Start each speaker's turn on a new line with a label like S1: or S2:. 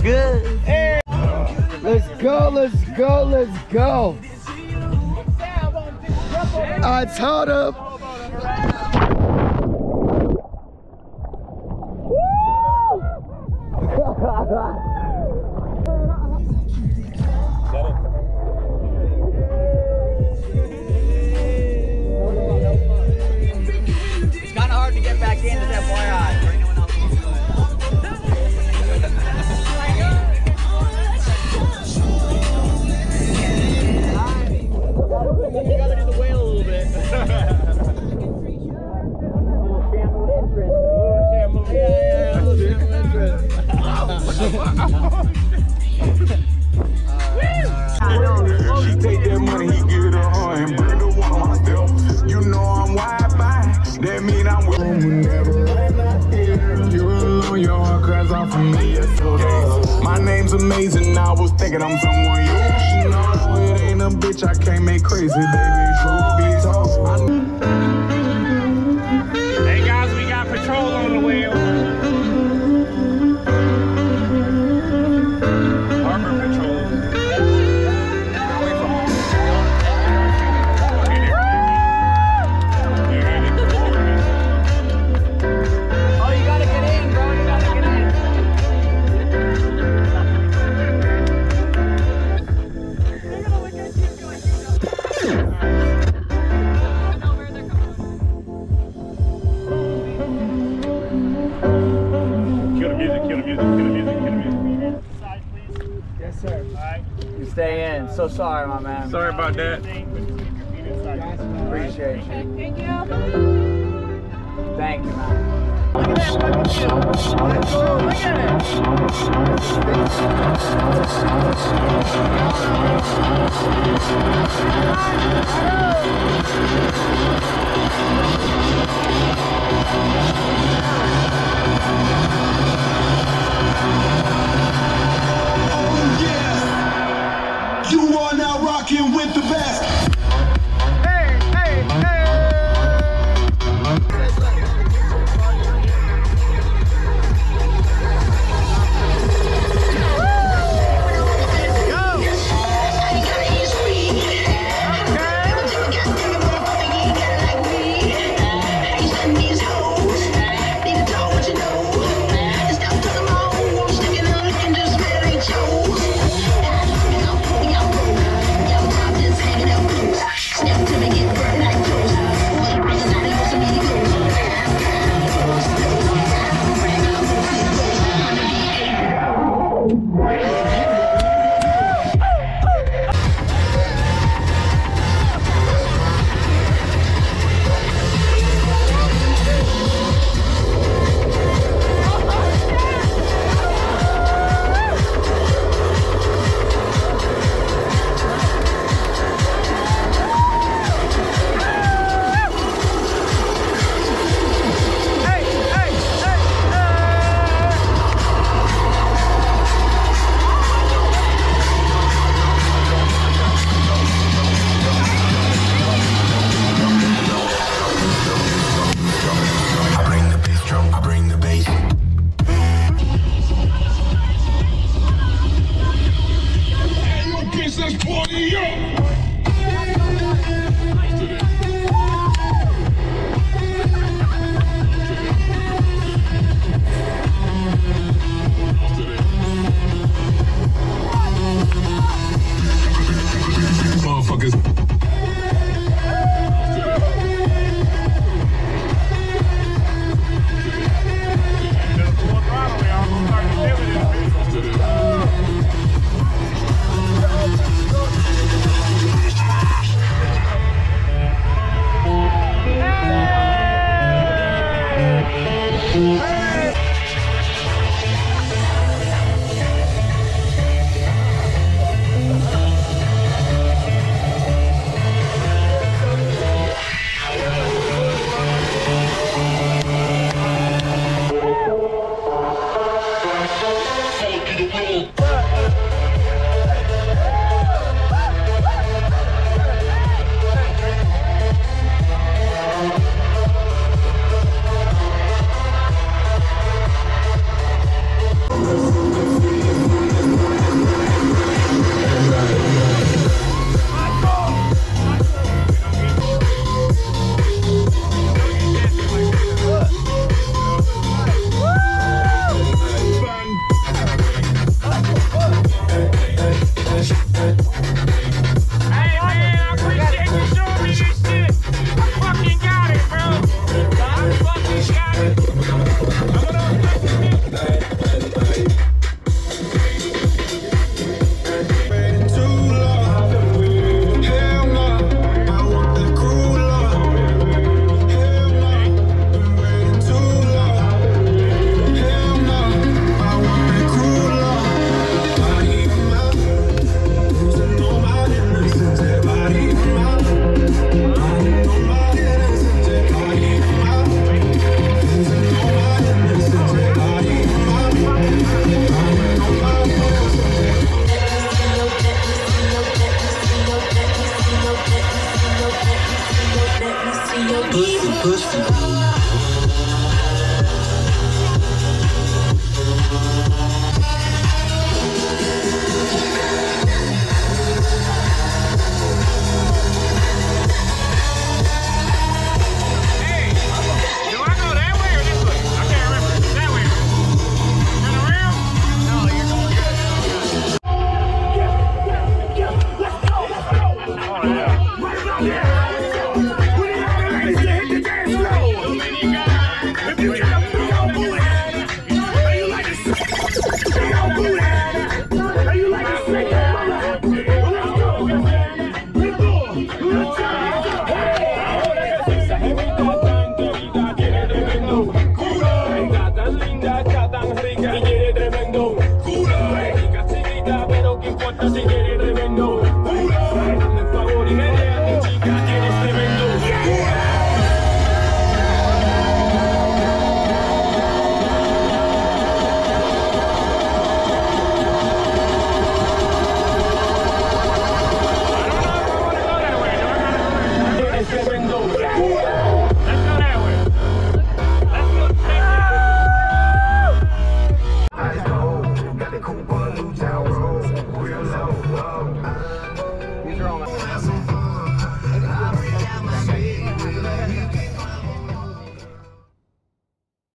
S1: good? Hey. Let's go, let's go, let's go. I told him.
S2: It's kind of hard to get back into that FYI for anyone else who's doing it. You gotta do the whale a little bit.
S3: She take that money, he give it her and bring the one on my step. You know I'm wide by, that mean I'm with you alone, your heart cries out for me. My name's amazing, I was thinking I'm somewhere you should know. It ain't a bitch I can't make crazy, baby. Truth be told.
S4: Hey guys, we got patrol on the way over. Harbor patrol.
S2: Oh, you gotta get in, bro. You gotta get in. They're gonna look at you and go like,
S4: Kill the music, kill the music, kill the music, kill the music.
S1: Yes, sir.
S4: Alright.
S2: you stay in. So sorry, my man.
S4: Sorry about that.
S2: Appreciate you.
S5: Thank you.
S2: Thank you, man.
S5: Look at that fucking view. Look at it.